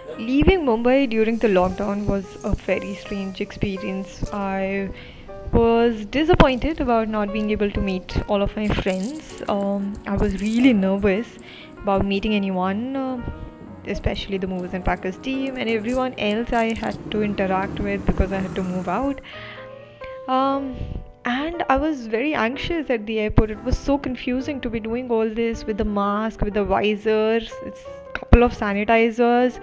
Leaving Mumbai during the lockdown was a very strange experience. I was disappointed about not being able to meet all of my friends. I was really nervous about meeting anyone, especially the Movers and Packers team and everyone else I had to interact with because I had to move out. Um, and I was very anxious at the airport. It was so confusing to be doing all this with the mask, with the visors, it's couple of sanitizers.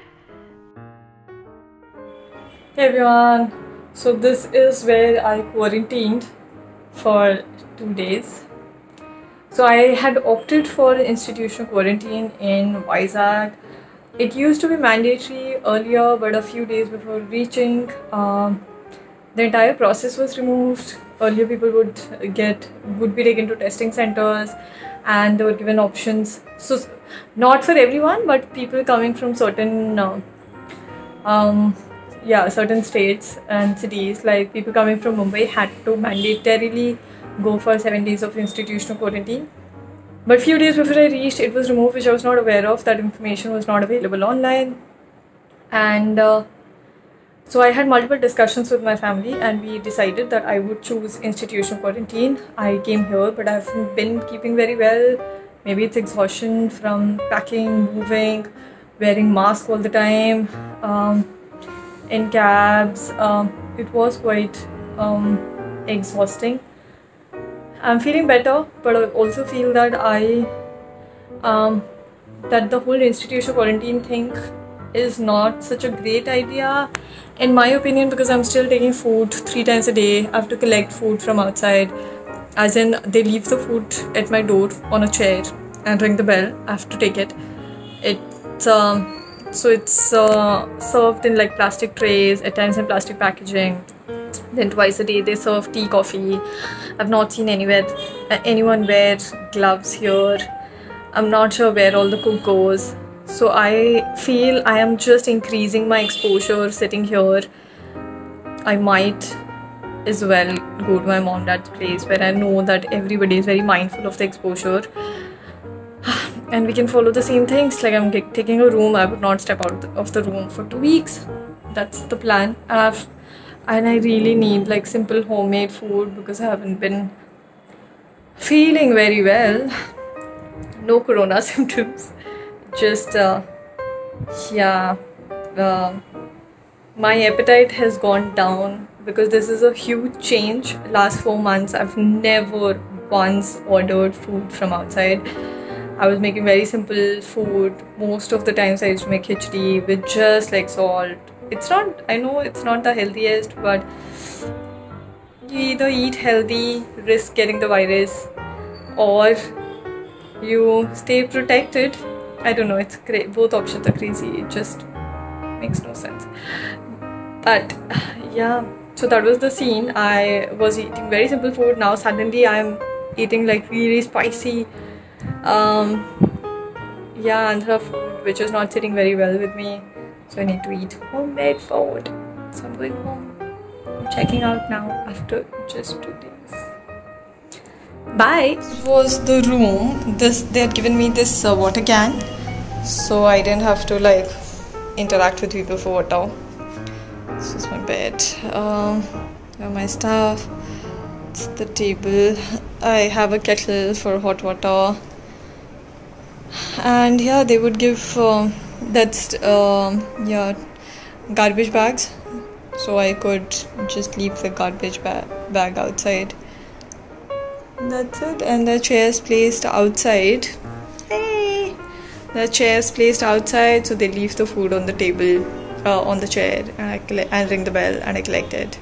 Hey everyone, so this is where I quarantined for 2 days. So I had opted for institutional quarantine in Vizag. It used to be mandatory earlier, but a few days before reaching, the entire process was removed. Earlier, people would be taken to testing centers, and they were given options. So not for everyone, but people coming from certain states and cities, like people coming from Mumbai had to mandatorily go for 7 days of institutional quarantine. But few days before I reached, it was removed, which I was not aware of. That information was not available online, and so I had multiple discussions with my family, and we decided that I would choose institutional quarantine. I came here, but I've been keeping very well. Maybe it's exhaustion from packing, moving, wearing mask all the time. In cabs, it was quite exhausting. I'm feeling better, but I also feel that that the whole institutional quarantine thing is not such a great idea, in my opinion, because I'm still taking food 3 times a day. I have to collect food from outside, as in they leave the food at my door on a chair and ring the bell. I have to take it. It's served in like plastic trays, at times in plastic packaging. Then twice a day they serve tea, coffee. I've not seen anyone wear gloves here. I'm not sure where all the cook goes. So I feel I am just increasing my exposure sitting here. I might as well go to my mom and dad's place, where I know that everybody is very mindful of the exposure. And we can follow the same things. Like, I'm taking a room. I would not step out of the room for 2 weeks. That's the plan. And I really need like simple homemade food because I haven't been feeling very well. No corona symptoms. Just my appetite has gone down because this is a huge change. Last 4 months I've never once ordered food from outside. I was making very simple food. Most of the times I used to make khichdi with just like salt. I know it's not the healthiest, but you either eat healthy, risk getting the virus, or you stay protected. I don't know, it's great. Both options are crazy. It just makes no sense. But yeah, so that was the scene. I was eating very simple food. Now suddenly I'm eating like really spicy Andhra food, which is not sitting very well with me. So I need to eat homemade food. So I'm going home. I'm checking out now after just 2 days. Bye. This was the room. They had given me this water can, so I didn't have to like interact with people for water. This is my bed. My stuff. It's the table. I have a kettle for hot water. And yeah, they would give garbage bags, so I could just leave the garbage bag outside. That's it. And the chairs placed outside. Hey, the chairs placed outside, so they leave the food on the table, on the chair, and ring the bell, and I collect it.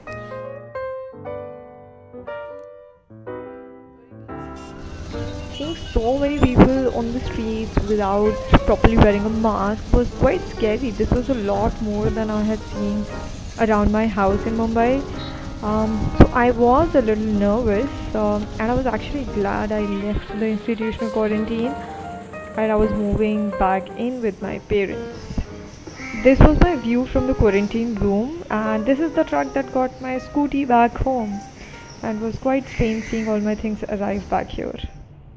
Seeing so many people on the streets without properly wearing a mask was quite scary. This was a lot more than I had seen around my house in Mumbai. So I was a little nervous, and I was actually glad I left the institutional quarantine and I was moving back in with my parents. This was my view from the quarantine room, and this is the truck that got my scooty back home, and was quite strange seeing all my things arrive back here.